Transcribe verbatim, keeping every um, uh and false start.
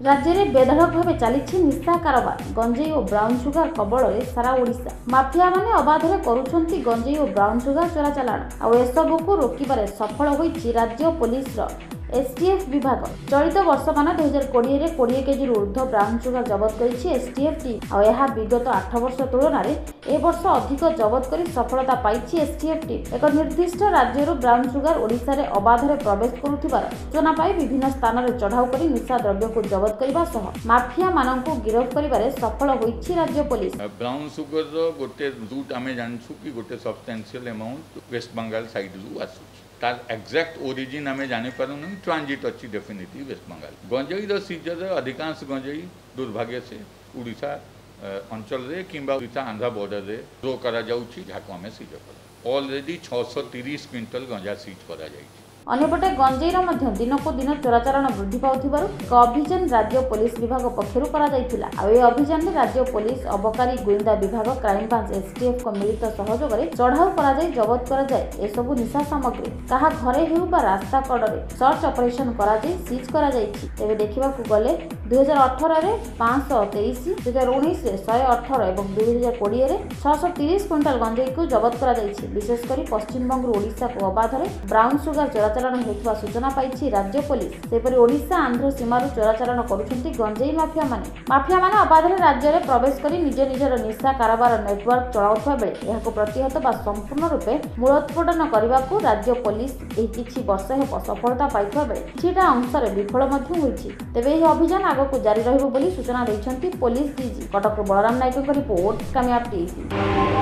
राज्य में बेधड़क भाव चली निशा कारोबार गंजेई और ब्राउन सुगर कबल सारा ओडिशा माफिया माने अबाधरे करुछंती गंजेई और ब्राउन सुगर चोराचालाण आ एसबू को रोकबार सफल होईछि राज्य पुलिस एसटीएफ विभाग। चलित वर्ष मान दुई हजार कोड़े में कोड़े केजी ऊर्ध ब्राउन सुगर जबत कर एसटीएफ टीम आ विगत आठ वर्ष तुलन में ए वर्ष अधिक जबत कर सफलता पाई एसटीएफ टीम। एक निर्दिष्ट राज्य ब्राउन सुगर ओडिशा रे अबाधरे प्रवेश करुथिबार सूचना पाई विभिन्न स्थान में चढ़ाऊ कर निशा द्रव्य को जबत करने सह माफिया माननकु गिरफ्त करिबारे सफल होईछि राज्य पुलिस। ब्राउन सुगर गोटे रूट आमे जानछु कि गोटे substantial amount West Bengal side रु आसुछि तार एक्जाक्ट ओरिजिन आमे जानि पारुनु ट्रांजिट अच्छी डेफिनेटली वेस्ट बंगाल। गंजेई रो सीजर अधिकांश गंजेई दुर्भाग्य से उड़ीसा अंचल रे किंबा उड़ीसा आंध्र बॉर्डर रे रो करा जाउछि जाको आमे सीज कर ऑलरेडी छह सौ तीस क्विंटल गंजा सीज करा जाइछि। अन्यपटे गंजेईर मध्य दिन को दिन चोराचालाण वृद्धि पाउथिबारु एक अभियान राज्य पुलिस विभाग पक्षरु करा जायतिला। आ ए अभियान में राज्य पुलिस अबकारी गुइंदा विभाग क्राइम ब्रांच एसटीएफ को मिलित सहयोग में चढ़ाऊ करा जाय जबत करा जाय एसबु निशा सामग्री कहा घरे हेउ बा रास्ता कड़े सर्च ऑपरेशन करा जाय सीज करा जायछि। तेबे देखिबाकू गले दुई हजार अठारह रे पाँच सौ तेईस दुई हजार उन्नीस रे शहे अठारह एवं दुई हजार कोड़े रे छह सौ तीस क्विंटाल गंजेई को जबत करा जायछि। विशेषकर पश्चिमबंग ओडिशा को अबाधरे ब्राउन सुगर चोराचालाण होइतबा सूचना पाइछि राज्य पुलिस। सेपरि ओडिशा आंध्र सीमारु चोराचालाण करुछन्ति गंजेई माफिया माने माफिया माने अबाधरे राज्य रे प्रवेश करी निज निजर निशा कारोबार नेटवर्क चलाउथबा बेले एहाको प्रतिहत बा संपूर्ण रूपे मूलोत्पाटन करबाकू राज्य पुलिस एही किछि वर्ष हेब सफलता पाइथबा बेले किछिटा अंशरे विफल ମଧ୍ୟ होइछि। तेबे एही अभियान आगकू जारी रहिबो बोली सूचना दैछन्ति पुलिस डीजी। कटक बलराम नायकଙ୍କ रिपोर्ट कामयाब टीवी।